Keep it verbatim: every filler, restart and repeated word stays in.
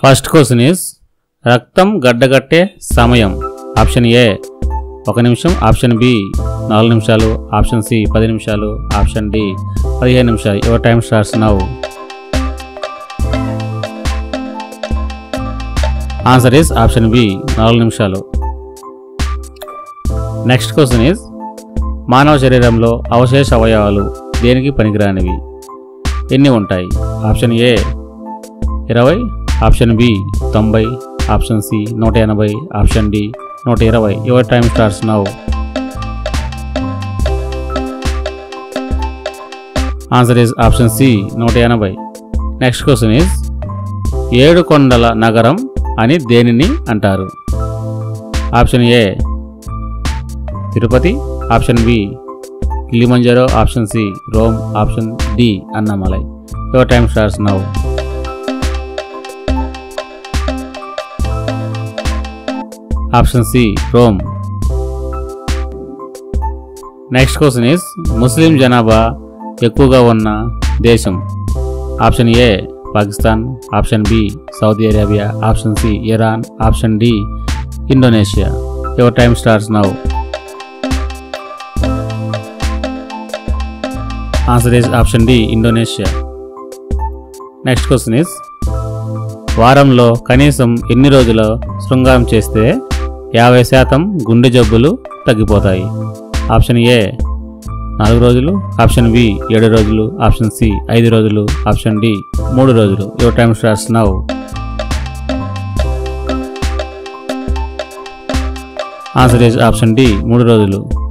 First question is రక్తం గడ్డగట్టే సమయం. Option A ఒక నిమిషం, ఆప్షన్ బి నాలుగు నిమిషాలు, ఆప్షన్ సి పది నిమిషాలు, ఆప్షన్ డి పదిహేను నిమిషాలు. Your time starts now. Answer is option B నాలుగు నిమిషాలు. నెక్స్ట్ క్వశ్చన్ ఈస్ మానవ శరీరంలో అవశేష అవయవాలు దేనికి పనికిరానివి ఎన్ని ఉంటాయి? ఆప్షన్ ఏ ఇరవై, ఆప్షన్ బి తొంభై, ఆప్షన్ సి నూట ఎనభై, ఆప్షన్ డి నూట ఇరవై. Your time starts now. Answer is option C నూట ఎనభై. నెక్స్ట్ క్వశ్చన్ ఈస్ ఏడు కొండల నగరం అని దేనిని అంటారు? Option A Tirupati, option B Kilimanjaro, option C Rome, option D Annamalai. Your time starts now. Option C Rome. Next question is ముస్లిం జనాభా ఎక్కువగా ఉన్న దేశం. Option A Pakistan, option B Saudi Arabia, option C Iran, option D Indonesia. Your time starts now. Answer is option D Indonesia. Next question is వారంలో కనీసం ఎన్ని రోజుల శృంగారం చేస్తే యాభై శాతం గుండె జబ్బులు తగ్గిపోతాయి? ఆప్షన్ ఏ నాలుగు రోజులు, ఆప్షన్ బి ఏడు రోజులు, ఆప్షన్ సి ఐదు రోజులు, ఆప్షన్ డి మూడు రోజులు. Your time starts now. Answer is option D మూడు రోజులు.